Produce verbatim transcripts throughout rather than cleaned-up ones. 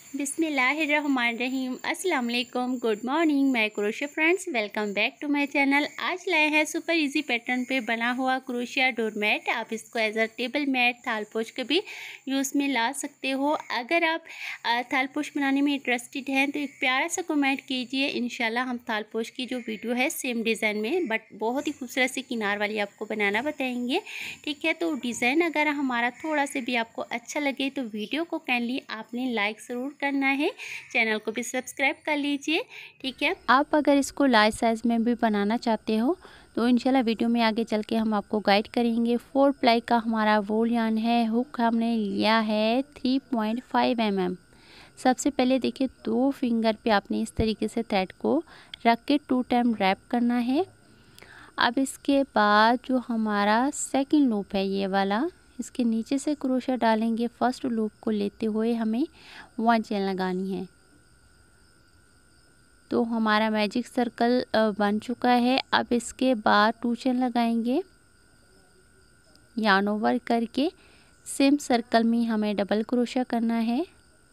बिस्मिल्लाहिर्रहमानिर्रहीम। अस्सलाम वालेकुम, गुड मॉर्निंग। मैं crochet friends, welcome back to my channel. आज लाए हैं सुपर इजी पैटर्न पे बना हुआ क्रोशिया डोर मैट। आप इसको एज अ टेबल मैट, थालपोश के भी यूज़ में ला सकते हो। अगर आप थालपोश बनाने में इंटरेस्टेड हैं तो एक प्यारा सा कमेंट कीजिए। इंशाल्लाह हम थालपोश की जो वीडियो है सेम डिज़ाइन में बट बहुत ही खूबसूरत सी किनार वाली आपको बनाना बताएंगे। ठीक है, तो डिज़ाइन अगर हमारा थोड़ा से भी आपको अच्छा लगे तो वीडियो को काइंडली आपने लाइक ज़रूर करना है, चैनल को भी सब्सक्राइब कर लीजिए। ठीक है, आप अगर इसको लार्ज साइज़ में भी बनाना चाहते हो तो इंशाल्लाह वीडियो में आगे चल के हम आपको गाइड करेंगे। फोर प्लाई का हमारा वूल यार्न है। हुक हमने लिया है three point five M M. सबसे पहले देखिए, दो फिंगर पे आपने इस तरीके से थ्रेड को रख के टू टाइम रैप करना है। अब इसके बाद जो हमारा सेकंड लूप है ये वाला, इसके नीचे से क्रोशिया डालेंगे। फर्स्ट लूप को लेते हुए हमें वन चेन लगानी है। तो हमारा मैजिक सर्कल बन चुका है। अब इसके बाद टू चेन लगाएंगे, यार्न ओवर करके सेम सर्कल में हमें डबल क्रोशिया करना है।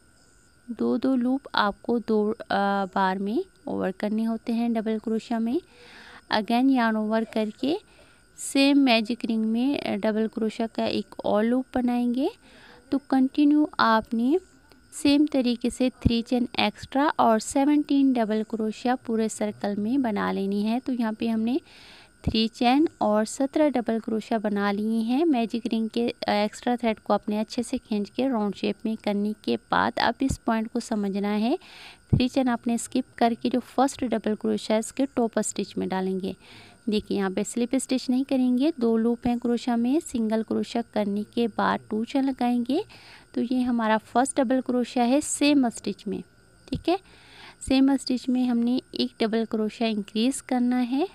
दो दो लूप आपको दो बार में ओवर करने होते हैं डबल क्रोशिया में। अगेन यार्न ओवर करके सेम मैजिक रिंग में डबल क्रोशिया का एक और लूप बनाएंगे। तो कंटिन्यू आपने सेम तरीके से थ्री चेन एक्स्ट्रा और सेवनटीन डबल क्रोशिया पूरे सर्कल में बना लेनी है। तो यहाँ पे हमने थ्री चेन और सत्रह डबल क्रोशिया बना लिए हैं। मैजिक रिंग के एक्स्ट्रा थ्रेड को अपने अच्छे से खींच के राउंड शेप में करने के बाद अब इस पॉइंट को समझना है। थ्री चेन आपने स्किप करके जो फर्स्ट डबल क्रोशिया इसके टॉप स्टिच में डालेंगे। देखिए, यहाँ पे स्लिप स्टिच नहीं करेंगे। दो लूप हैं क्रोशिया में, सिंगल क्रोशिया करने के बाद टू चेन लगाएंगे। तो ये हमारा फर्स्ट डबल क्रोशिया है सेम स्टिच में। ठीक है, सेम स्टिच में हमने एक डबल क्रोशिया इंक्रीज़ करना है।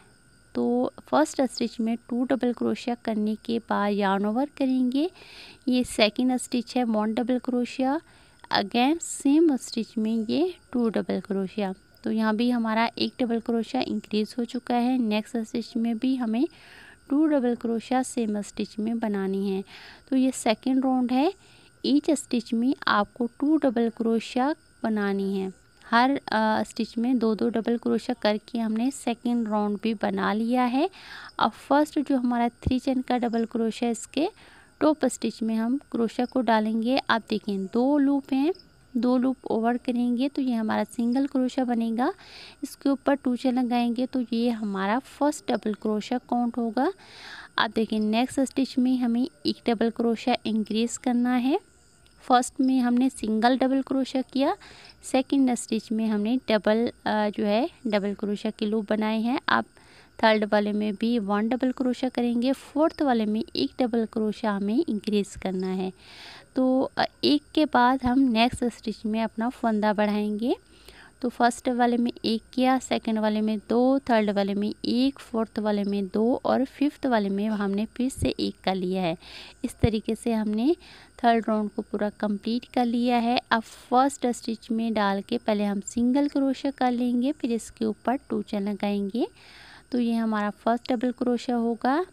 तो फर्स्ट स्टिच में टू डबल क्रोशिया करने के बाद यार्न ओवर करेंगे। ये सेकंड स्टिच है, one double crochet. Again same stitch में ये टू डबल क्रोशिया। तो यहाँ भी हमारा एक डबल क्रोशिया इंक्रीज़ हो चुका है। नेक्स्ट स्टिच में भी हमें two double crochet same stitch में बनानी है। तो ये सेकेंड राउंड है। ईच स्टिच में आपको टू डबल क्रोशिया बनानी है। हर स्टिच में दो दो डबल क्रोशिया करके हमने सेकेंड राउंड भी बना लिया है। अब फर्स्ट जो हमारा थ्री चेन का डबल क्रोशिया, इसके टॉप स्टिच में हम क्रोशिया को डालेंगे। आप देखें, दो लूप हैं, दो लूप ओवर करेंगे तो ये हमारा सिंगल क्रोशिया बनेगा। इसके ऊपर टू चेन लगाएंगे तो ये हमारा फर्स्ट डबल क्रोशिया काउंट होगा। आप देखें, नेक्स्ट स्टिच में हमें एक डबल क्रोशिया इंक्रीज़ करना है। फर्स्ट में हमने सिंगल डबल क्रोशिया किया, सेकंड स्टिच में हमने डबल जो है डबल क्रोशिया के लूप बनाए हैं। आप थर्ड वाले में भी वन डबल क्रोशिया करेंगे। फोर्थ वाले में एक डबल क्रोशिया हमें इंक्रीज़ करना है। तो एक के बाद हम नेक्स्ट स्टिच में अपना फंदा बढ़ाएंगे। तो फर्स्ट वाले में एक किया, सेकंड वाले में दो, थर्ड वाले में एक, फोर्थ वाले में दो और फिफ्थ वाले में हमने फिर से एक का लिया है। इस तरीके से हमने थर्ड राउंड को पूरा कंप्लीट कर लिया है। अब फर्स्ट स्टिच में डाल के पहले हम सिंगल क्रोशिया कर लेंगे, फिर इसके ऊपर टू चेन लगाएंगे। तो ये हमारा फर्स्ट डबल क्रोशिया होगा।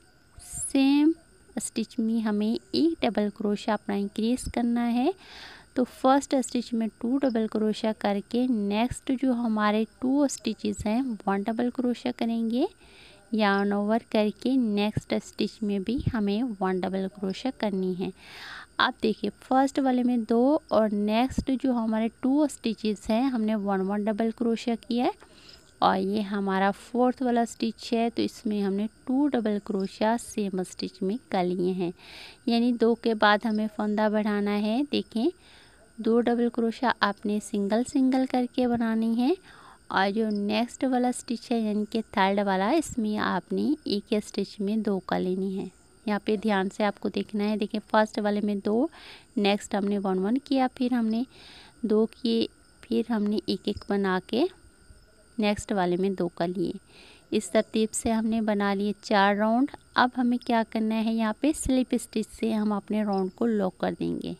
सेम स्टिच में हमें एक डबल क्रोशिया अपना इंक्रीज़ करना है। तो फर्स्ट स्टिच में टू डबल क्रोशिया करके नेक्स्ट जो हमारे टू स्टिचेस हैं वन डबल क्रोशिया करेंगे। यार्न ओवर करके नेक्स्ट स्टिच में भी हमें वन डबल क्रोशिया करनी है। आप देखिए, फर्स्ट वाले में दो और नेक्स्ट जो हमारे टू स्टिचेस हैं हमने वन वन डबल क्रोशिया किया है। और ये हमारा फोर्थ वाला स्टिच है तो इसमें हमने two double crochet same stitch में कर लिए हैं। यानी दो के बाद हमें फंदा बढ़ाना है। देखें, दो डबल क्रोशिया आपने सिंगल सिंगल करके बनानी है। और जो नेक्स्ट वाला स्टिच है यानी कि थर्ड वाला, इसमें आपने एक ही स्टिच में दो का लेनी है। यहाँ पे ध्यान से आपको देखना है। देखिए, फर्स्ट वाले में दो, नेक्स्ट हमने वन वन किया, फिर हमने दो किए, फिर हमने एक एक बना के नेक्स्ट वाले में दो का लिए। इस तरतीब से हमने बना लिए चार राउंड। अब हमें क्या करना है, यहाँ पे स्लिप स्टिच से हम अपने राउंड को लॉक कर देंगे।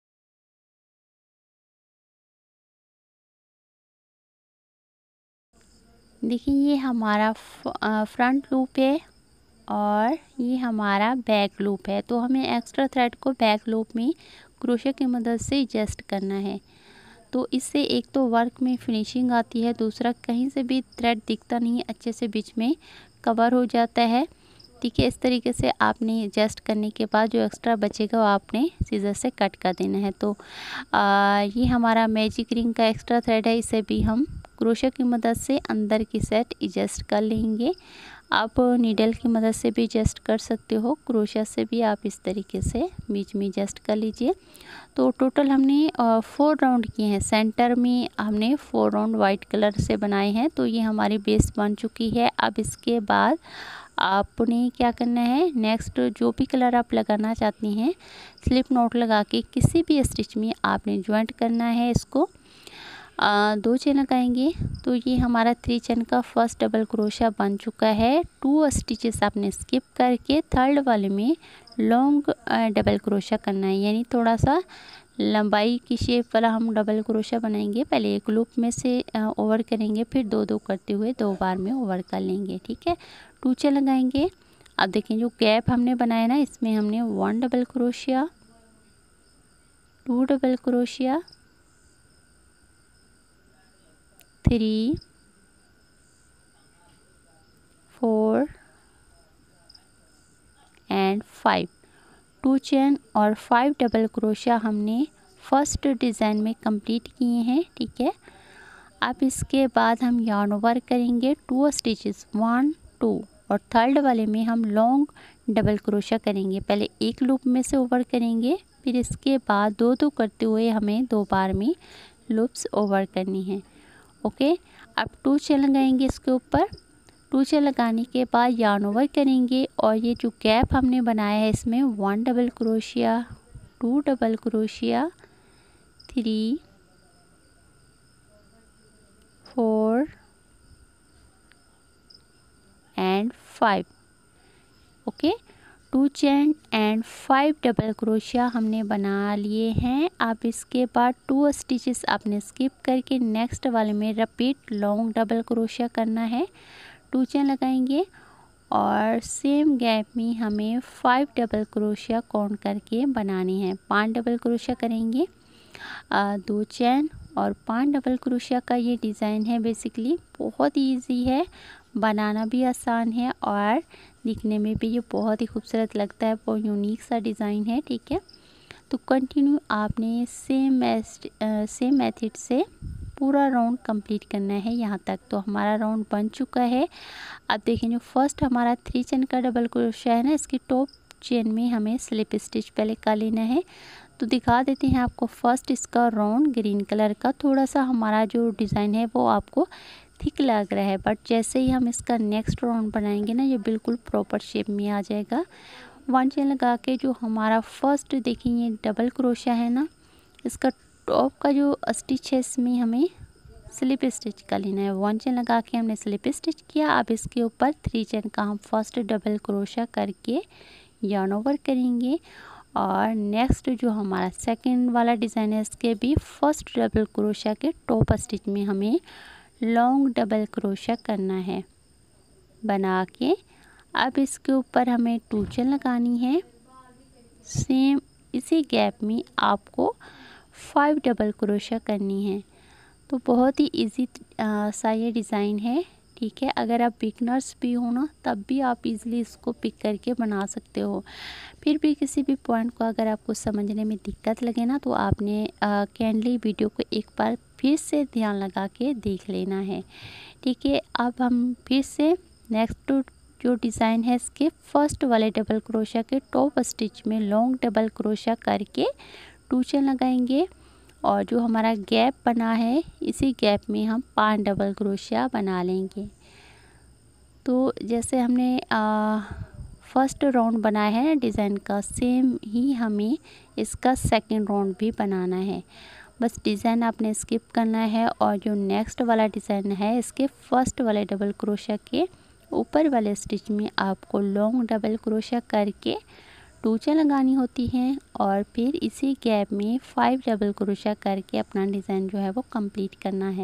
देखिए, ये हमारा फ्रंट लूप है और ये हमारा बैक लूप है। तो हमें एक्स्ट्रा थ्रेड को बैक लूप में क्रोशिया की मदद से एडजस्ट करना है। तो इससे एक तो वर्क में फिनिशिंग आती है, दूसरा कहीं से भी थ्रेड दिखता नहीं है, अच्छे से बीच में कवर हो जाता है। ठीक है, इस तरीके से आपने एडजस्ट करने के बाद जो एक्स्ट्रा बचेगा वो आपने सीजर से कट कर देना है। तो आ, ये हमारा मैजिक रिंग का एक्स्ट्रा थ्रेड है, इसे भी हम क्रोशे की मदद से अंदर की सेट एडजस्ट कर लेंगे। आप नीडल की मदद से भी एडजस्ट कर सकते हो, क्रोशा से भी आप इस तरीके से बीच में एडजस्ट कर लीजिए। तो टोटल हमने फोर राउंड किए हैं, सेंटर में हमने फोर राउंड वाइट कलर से बनाए हैं। तो ये हमारी बेस बन चुकी है। अब इसके बाद आपने क्या करना है, नेक्स्ट जो भी कलर आप लगाना चाहती हैं स्लिप नॉट लगा के किसी भी स्टिच में आपने ज्वाइंट करना है। इसको आ, दो चेन लगाएंगे। तो ये हमारा थ्री चेन का फर्स्ट डबल क्रोशा बन चुका है। टू स्टिचेस आपने स्किप करके थर्ड वाले में लॉन्ग डबल क्रोशा करना है, यानी थोड़ा सा लंबाई की शेप वाला हम डबल क्रोशा बनाएंगे। पहले एक लूप में से ओवर करेंगे, फिर दो दो करते हुए दो बार में ओवर कर लेंगे। ठीक है, टू चेन लगाएंगे। अब देखें जो गैप हमने बनाया ना, इसमें हमने one double crochet, two double crochet, three, four and five, two chain और फाइव डबल क्रोशिया हमने फर्स्ट डिज़ाइन में कंप्लीट किए हैं। ठीक है, अब इसके बाद हम yarn ओवर करेंगे टू स्टिचेस, वन टू, और थर्ड वाले में हम लॉन्ग डबल क्रोशिया करेंगे। पहले एक लूप में से ओवर करेंगे, फिर इसके बाद दो दो करते हुए हमें दो बार में लूप्स ओवर करनी है। ओके, अब टू चेन लगाएंगे इसके ऊपर। टू चेन लगाने के बाद yarn ओवर करेंगे, और ये जो गैप हमने बनाया है इसमें one double crochet, two double crochet, three, four and five. Okay, two chain and five double crochet हमने बना लिए हैं। अब इसके बाद टू स्टिचेस आपने स्किप करके नेक्स्ट वाले में रिपीट लॉन्ग डबल क्रोशिया करना है। टू चेन लगाएंगे और सेम गैप में हमें फाइव डबल क्रोशिया काउंट करके बनानी है। पांच डबल क्रोशिया करेंगे, आ, दो चेन और पांच डबल क्रोशिया का ये डिज़ाइन है। बेसिकली बहुत ही ईजी है, बनाना भी आसान है और दिखने में भी ये बहुत ही खूबसूरत लगता है, बहुत यूनिक सा डिज़ाइन है। ठीक है, तो कंटिन्यू आपने सेम सेम मेथड से पूरा राउंड कंप्लीट करना है यहाँ तक। तो हमारा राउंड बन चुका है। अब देखें जो फर्स्ट हमारा थ्री चेन का डबल क्रोशिया है ना, इसकी टॉप चेन में हमें स्लिप स्टिच पहले कर लेना है। तो दिखा देते हैं आपको फर्स्ट इसका राउंड ग्रीन कलर का। थोड़ा सा हमारा जो डिज़ाइन है वो आपको थिक लग रहा है, बट जैसे ही हम इसका नेक्स्ट राउंड बनाएंगे ना, ये बिल्कुल प्रॉपर शेप में आ जाएगा। वन चेन लगा के जो हमारा फर्स्ट देखिए ये डबल क्रोशिया है ना, इसका टॉप का जो स्टिच है इसमें हमें स्लिप स्टिच कर लेना है। वन चेन लगा के हमने स्लिप स्टिच किया। अब इसके ऊपर थ्री चेन का हम फर्स्ट डबल क्रोशिया करके yarn ओवर करेंगे, और नेक्स्ट जो हमारा सेकंड वाला डिज़ाइन है इसके भी फर्स्ट डबल क्रोशिया के टॉप स्टिच में हमें लॉन्ग डबल क्रोशिया करना है बना के। अब इसके ऊपर हमें टू चेन लगानी है। सेम इसी गैप में आपको फाइव डबल क्रोशिया करनी है। तो बहुत ही इजी सा ये डिज़ाइन है। ठीक है, अगर आप बिगनर्स भी हो ना, तब भी आप इजीली इसको पिक करके बना सकते हो। फिर भी किसी भी पॉइंट को अगर आपको समझने में दिक्कत लगे ना, तो आपने कैंडली वीडियो को एक बार फिर से ध्यान लगा के देख लेना है। ठीक है, अब हम फिर से नेक्स्ट जो डिज़ाइन है इसके फर्स्ट वाले डबल क्रोशिया के टॉप स्टिच में लॉन्ग डबल क्रोशिया करके टू चेन लगाएंगे, और जो हमारा गैप बना है इसी गैप में हम पांच डबल क्रोशिया बना लेंगे। तो जैसे हमने आ, फर्स्ट राउंड बनाया है डिज़ाइन का, सेम ही हमें इसका सेकंड राउंड भी बनाना है। बस डिज़ाइन आपने स्किप करना है, और जो नेक्स्ट वाला डिज़ाइन है इसके फर्स्ट वाले डबल क्रोशिया के ऊपर वाले स्टिच में आपको लॉन्ग डबल क्रोशिया करके टू चेन लगानी होती हैं, और फिर इसी गैप में फाइव डबल क्रोशिया करके अपना डिज़ाइन जो है वो कंप्लीट करना है।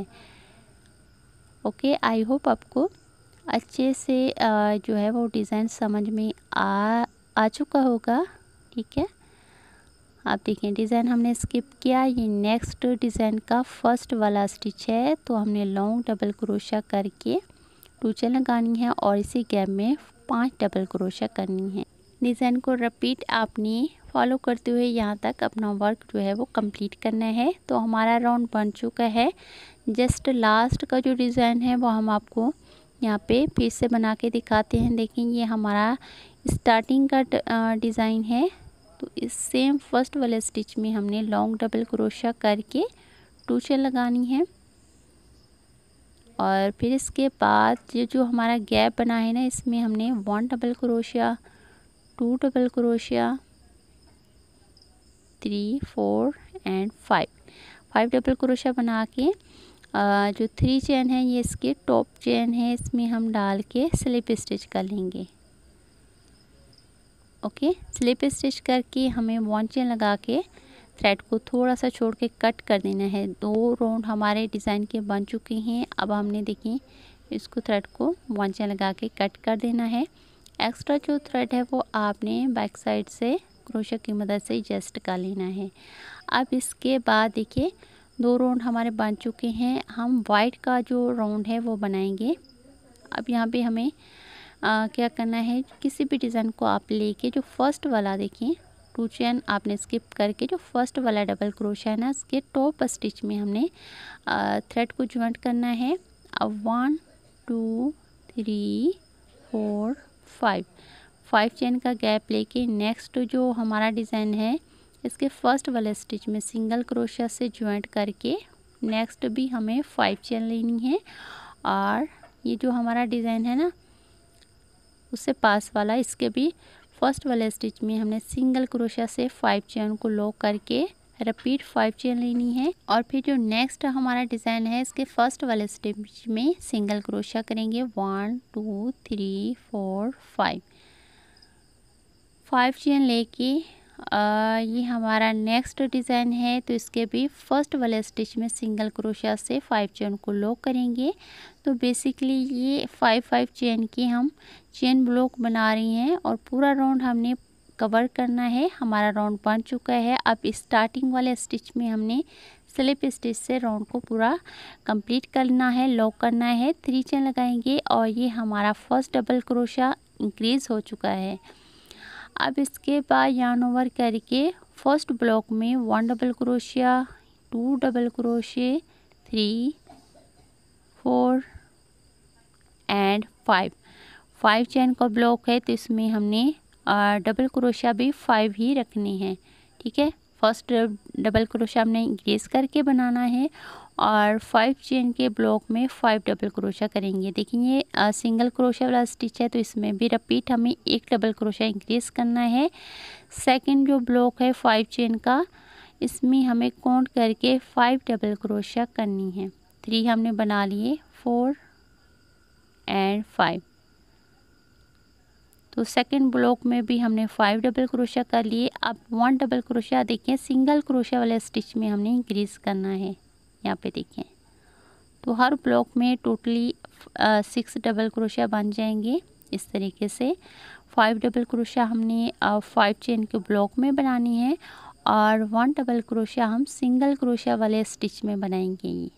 ओके, आई होप आपको अच्छे से जो है वो डिज़ाइन समझ में आ आ चुका होगा। ठीक है, आप देखें डिज़ाइन हमने स्किप किया। ये नेक्स्ट डिज़ाइन का फर्स्ट वाला स्टिच है, तो हमने लॉन्ग डबल क्रोशा करके टू चेन लगानी है और इसी गैप में पांच डबल क्रोशा करनी है। डिज़ाइन को रिपीट आपने फॉलो करते हुए यहाँ तक अपना वर्क जो है वो कंप्लीट करना है। तो हमारा राउंड बन चुका है। जस्ट लास्ट का जो डिज़ाइन है वो हम आपको यहाँ पे फिर से बना के दिखाते हैं। देखें ये हमारा स्टार्टिंग का डिज़ाइन है। तो इस सेम फर्स्ट वाले स्टिच में हमने लॉन्ग डबल क्रोशा करके टू चेन लगानी है और फिर इसके बाद ये जो हमारा गैप बना है ना, इसमें हमने one double crochet, two double crochet, three, four and five five double crochet बना के आ, जो थ्री चेन है ये इसके टॉप चेन है, इसमें हम डाल के स्लिप स्टिच कर लेंगे। ओके, स्लिप स्टिच करके हमें वन चेन लगा के थ्रेड को थोड़ा सा छोड़ के कट कर देना है। दो राउंड हमारे डिज़ाइन के बन चुके हैं। अब हमने देखें इसको थ्रेड को वन चेन लगा के कट कर देना है। एक्स्ट्रा जो थ्रेड है वो आपने बैक साइड से क्रोशा की मदद से एडजस्ट कर लेना है। अब इसके बाद देखिए दो राउंड हमारे बन चुके हैं। हम वाइट का जो राउंड है वो बनाएंगे। अब यहाँ पे हमें आ, क्या करना है, किसी भी डिज़ाइन को आप लेके जो फर्स्ट वाला देखिए टू चेन आपने स्किप करके जो फर्स्ट वाला डबल क्रोशा है ना, इसके टॉप स्टिच में हमने थ्रेड को ज्वाइंट करना है। अब one two three four five five chain का गैप लेके नेक्स्ट जो हमारा डिज़ाइन है इसके फर्स्ट वाले स्टिच में सिंगल क्रोशा से ज्वाइंट करके नेक्स्ट भी हमें फाइव चेन लेनी है और ये जो हमारा डिज़ाइन है ना उससे पास वाला, इसके भी फर्स्ट वाले स्टिच में हमने सिंगल क्रोशा से फाइव चेन को लॉक करके रिपीट फाइव चेन लेनी है और फिर जो नेक्स्ट हमारा डिज़ाइन है इसके फर्स्ट वाले स्टिच में सिंगल क्रोशा करेंगे। One two three four five five chain लेके आ, ये हमारा नेक्स्ट डिज़ाइन है। तो इसके भी फर्स्ट वाले स्टिच में सिंगल क्रोशा से फाइव चेन को लॉक करेंगे। तो बेसिकली ये फाइव फाइव चेन की हम चेन ब्लॉक बना रही हैं और पूरा राउंड हमने कवर करना है। हमारा राउंड बन चुका है। अब स्टार्टिंग वाले स्टिच में हमने स्लिप स्टिच से राउंड को पूरा कंप्लीट करना है, लॉक करना है। थ्री चेन लगाएंगे और ये हमारा फर्स्ट डबल क्रोशा इंक्रीज़ हो चुका है। अब इसके बाद yarn ओवर करके फर्स्ट ब्लॉक में one double crochet, two double crochet, three, four and five five chain का ब्लॉक है। तो इसमें हमने डबल क्रोशिया भी फाइव ही रखने हैं। ठीक है, फर्स्ट डबल क्रोशिया हमने इंक्रीज करके बनाना है और फाइव चेन के ब्लॉक में फाइव डबल क्रोशिया करेंगे। देखिए ये सिंगल क्रोशिया वाला स्टिच है तो इसमें भी रिपीट हमें एक डबल क्रोशिया इंक्रीज करना है। सेकंड जो ब्लॉक है फाइव चेन का, इसमें हमें काउंट करके फाइव डबल क्रोशिया करनी है। थ्री हमने बना लिए, फोर एंड फाइव। तो सेकंड ब्लॉक में भी हमने फाइव डबल क्रोशिया कर लिए। अब वन डबल क्रोशिया देखें सिंगल क्रोशिया वाले स्टिच में हमने इंक्रीज करना है। यहाँ पे देखें तो हर ब्लॉक में टोटली सिक्स डबल क्रोशिया बन जाएंगे। इस तरीके से फाइव डबल क्रोशिया हमने फाइव चेन के ब्लॉक में बनानी है और वन डबल क्रोशिया हम सिंगल क्रोशिया वाले स्टिच में बनाएंगे। ये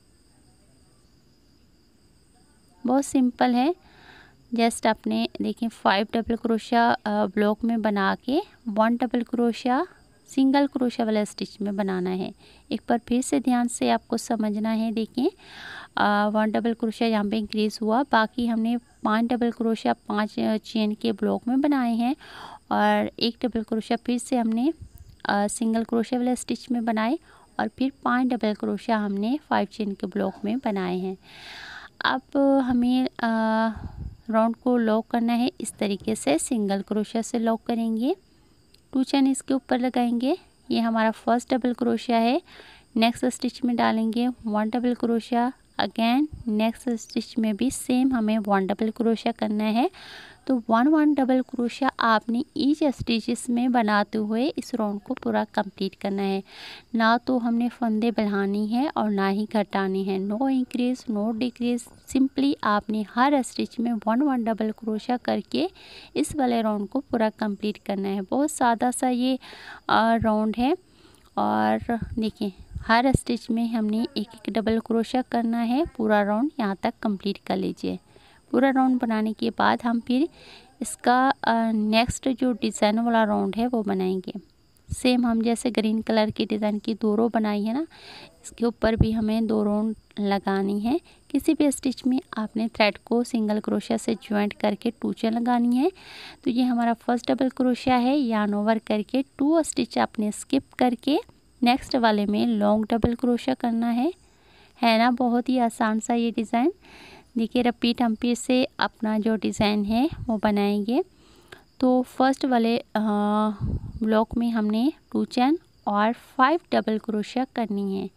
बहुत सिंपल है। जस्ट आपने देखें फाइव डबल क्रोशिया ब्लॉक में बना के one double crochet single crochet वाला स्टिच में बनाना है। एक बार फिर से ध्यान से आपको समझना है। देखें वन डबल क्रोशिया यहाँ पे इंक्रीज़ हुआ, बाकी हमने पांच डबल क्रोशिया पांच चेन के ब्लॉक में बनाए हैं और एक डबल क्रोशिया फिर से हमने आ, सिंगल क्रोशिया वाला स्टिच में बनाए और फिर पांच डबल क्रोशिया हमने फाइव चेन के ब्लॉक में बनाए हैं। अब हमें राउंड को लॉक करना है। इस तरीके से सिंगल क्रोशिया से लॉक करेंगे, टू चेन इसके ऊपर लगाएंगे। ये हमारा फर्स्ट डबल क्रोशिया है। नेक्स्ट स्टिच में डालेंगे one double crochet, again next stitch में भी सेम हमें वन डबल क्रोशिया करना है। तो वन वन डबल क्रोशिया आपने ईच स्टिचेस में बनाते हुए इस राउंड को पूरा कंप्लीट करना है। ना तो हमने फंदे बढ़ानी है और ना ही घटानी है। No increase no decrease, simply आपने हर स्टिच में वन वन डबल क्रोशिया करके इस वाले राउंड को पूरा कंप्लीट करना है। बहुत सादा सा ये राउंड है और देखिए हर स्टिच में हमने एक एक डबल क्रोशिया करना है। पूरा राउंड यहाँ तक कंप्लीट कर लीजिए। पूरा राउंड बनाने के बाद हम फिर इसका नेक्स्ट जो डिज़ाइन वाला राउंड है वो बनाएंगे। सेम हम जैसे ग्रीन कलर की डिज़ाइन की दो रो बनाई है ना, इसके ऊपर भी हमें दो राउंड लगानी है। किसी भी स्टिच में आपने थ्रेड को सिंगल क्रोशिया से ज्वाइंट करके टू चेन लगानी है। तो ये हमारा फर्स्ट डबल क्रोशिया है। यार्न ओवर करके टू स्टिच आपने स्किप करके नेक्स्ट वाले में लॉन्ग डबल क्रोशिया करना है है ना। बहुत ही आसान सा ये डिज़ाइन। देखिए रिपीट हम फिर से अपना जो डिज़ाइन है वो बनाएंगे। तो फर्स्ट वाले ब्लॉक में हमने टू चेन और फाइव डबल क्रोशिया करनी है।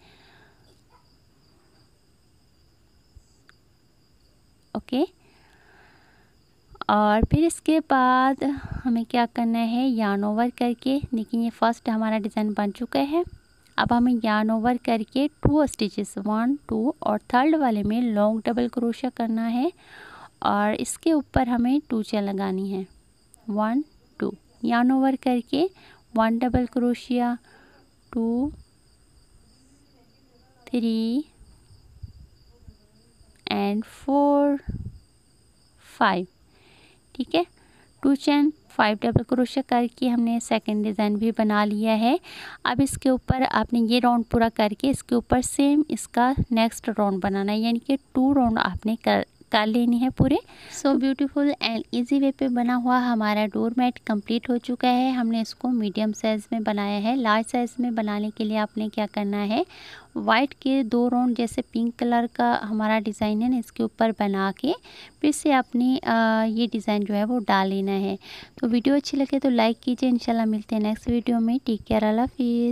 ओके, और फिर इसके बाद हमें क्या करना है, यार्न ओवर करके, देखिए ये फर्स्ट हमारा डिज़ाइन बन चुका है। अब हमें यार्न ओवर करके टू स्टिचेस वन टू और थर्ड वाले में लॉन्ग डबल क्रोशिया करना है और इसके ऊपर हमें टू चेन लगानी है। वन टू, यार्न ओवर करके one double crochet, two, three and four, five. ठीक है, two chain five double crochet करके हमने सेकंड डिज़ाइन भी बना लिया है। अब इसके ऊपर आपने ये राउंड पूरा करके इसके ऊपर सेम इसका नेक्स्ट राउंड बनाना है, यानी कि टू राउंड आपने कर कर लेनी है पूरे। So beautiful and easy way पे बना हुआ हमारा डोर मैट कंप्लीट हो चुका है। हमने इसको मीडियम साइज़ में बनाया है। लार्ज साइज़ में बनाने के लिए आपने क्या करना है, वाइट के दो राउंड जैसे पिंक कलर का हमारा डिज़ाइन है ना, इसके ऊपर बना के फिर से अपनी ये डिज़ाइन जो है वो डाल लेना है। तो वीडियो अच्छी लगे तो लाइक कीजिए। इंशाल्लाह मिलते हैं नेक्स्ट वीडियो में। टेक केयर, अल्लाह हाफिज़।